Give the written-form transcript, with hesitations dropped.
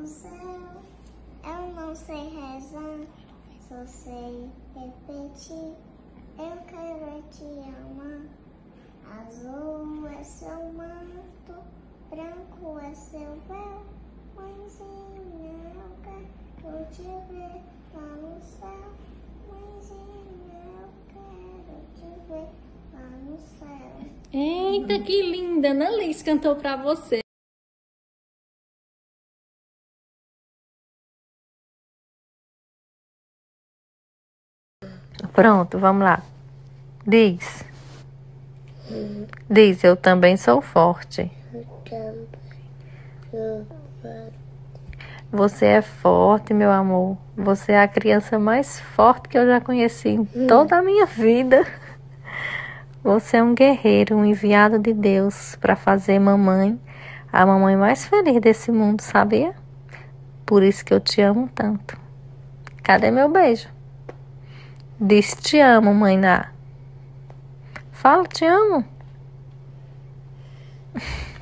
no céu. Eu não sei rezar, só sei repetir. Eu quero te amar. Azul é seu manto, branco é seu véu. Mãezinha, eu quero te ver lá no céu. Mãezinha, eu quero te ver lá no céu. Eita, que linda! Ana Liz cantou pra você. Pronto, vamos lá. Diz. Diz, eu também sou forte. Você é forte, meu amor. Você é a criança mais forte que eu já conheci em toda a minha vida. Você é um guerreiro, um enviado de Deus para fazer mamãe a mamãe mais feliz desse mundo, sabia? Por isso que eu te amo tanto. Cadê meu beijo? Diz te amo, mãe Ná. Fala, te amo.